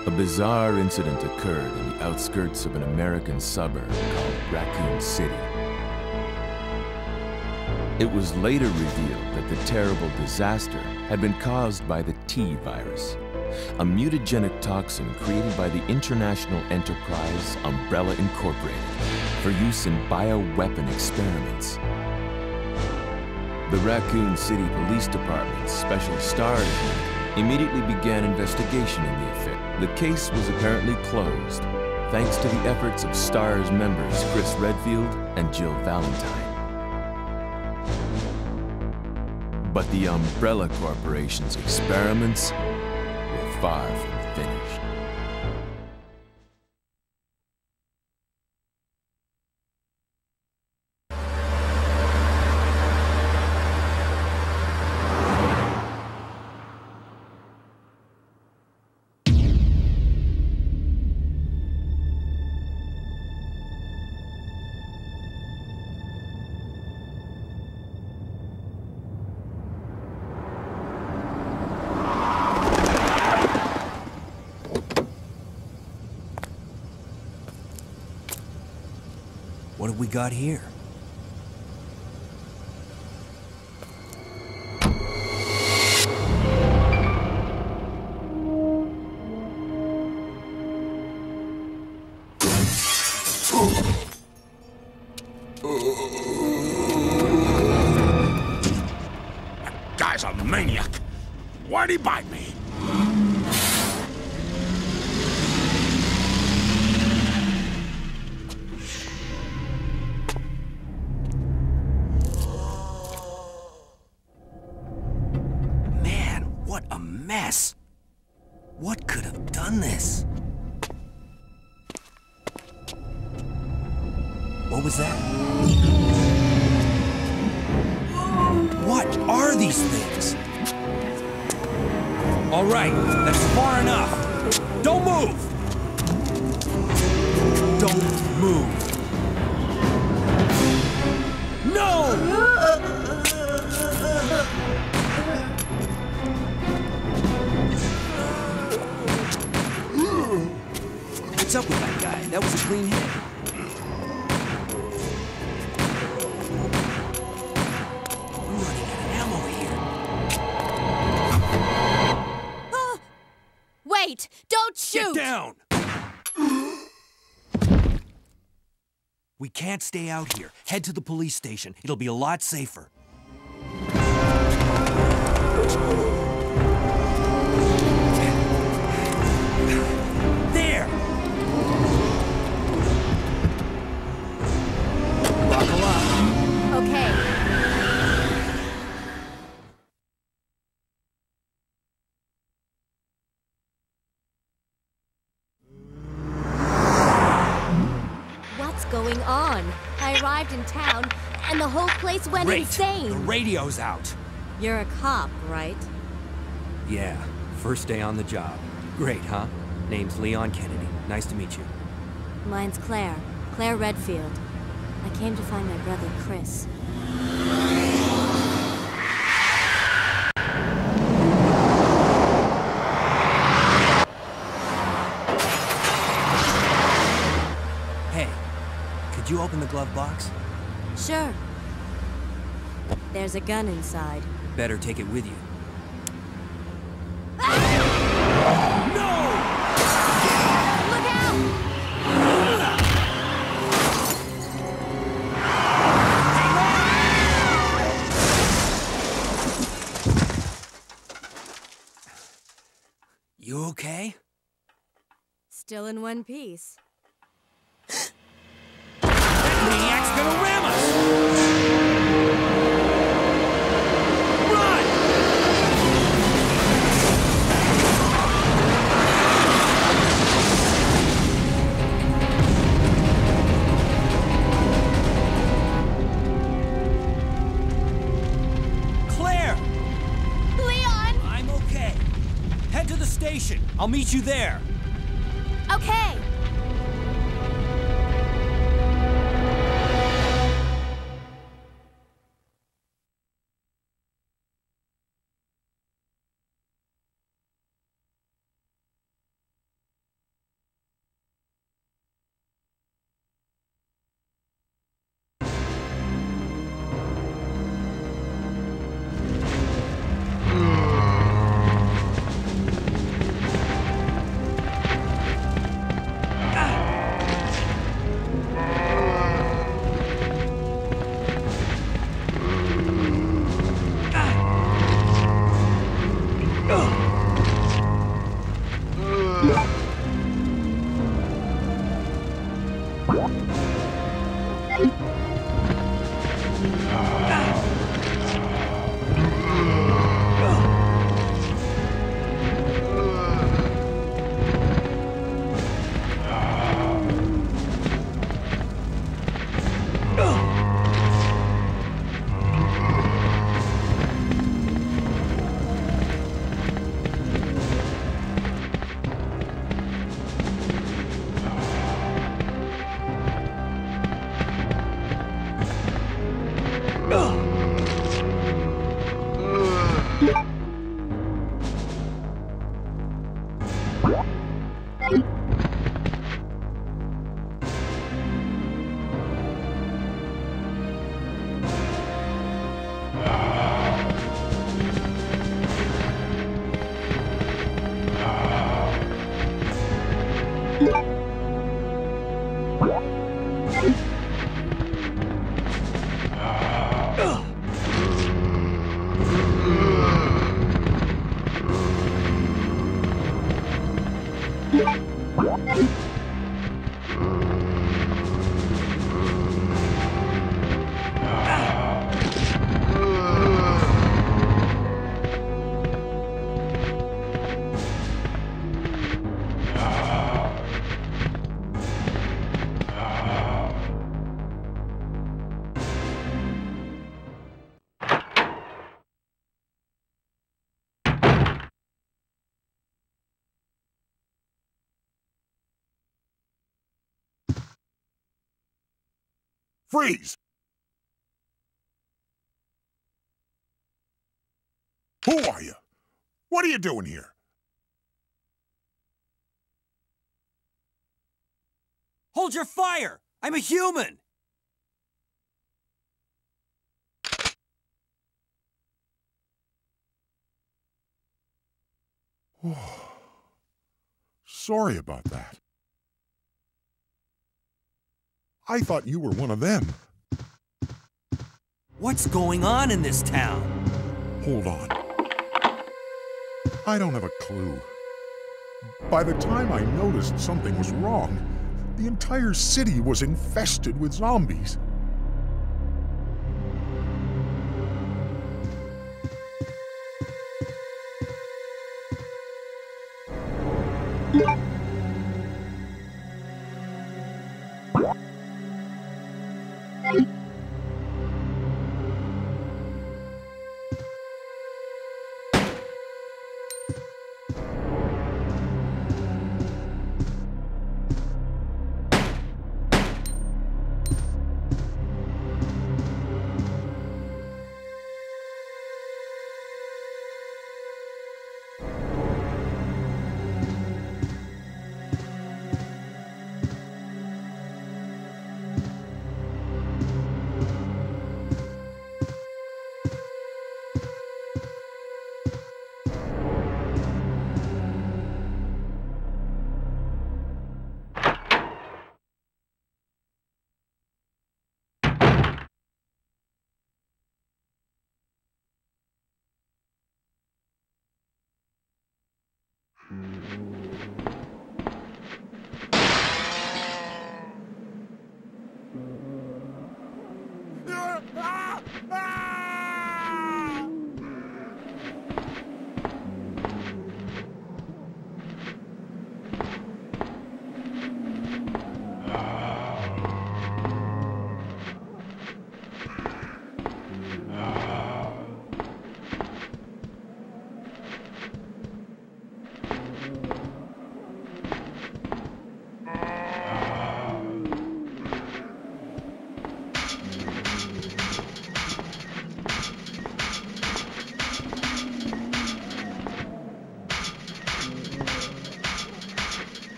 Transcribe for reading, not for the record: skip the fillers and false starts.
A bizarre incident occurred in the outskirts of an American suburb called Raccoon City. It was later revealed that the terrible disaster had been caused by the T virus, a mutagenic toxin created by the international enterprise Umbrella Incorporated for use in bioweapon experiments. The Raccoon City Police Department's Special STARS unit immediately began investigation in the affair. The case was apparently closed, thanks to the efforts of STARS members Chris Redfield and Jill Valentine. But the Umbrella Corporation's experiments were far from finished. What have we got here? That guy's a maniac. Why'd he bite me? What a mess! What could have done this? What was that? What are these things? All right, that's far enough. Don't move! Don't move. No! What's up with that guy? That was a clean hit. I'm running out of ammo here. Wait! Don't shoot! Get down! We can't stay out here. Head to the police station. It'll be a lot safer. Okay. What's going on? I arrived in town, and the whole place went insane. The radio's out. You're a cop, right? Yeah, first day on the job. Great, huh? Name's Leon Kennedy. Nice to meet you. Mine's Claire. Claire Redfield. I came to find my brother, Chris. Hey, could you open the glove box? Sure. There's a gun inside. Better take it with you. You okay? Still in one piece. That maniac's gonna ram us! I'll meet you there. Okay. Freeze! Who are you? What are you doing here? Hold your fire! I'm a human! Sorry about that. I thought you were one of them. What's going on in this town? Hold on. I don't have a clue. By the time I noticed something was wrong, the entire city was infested with zombies.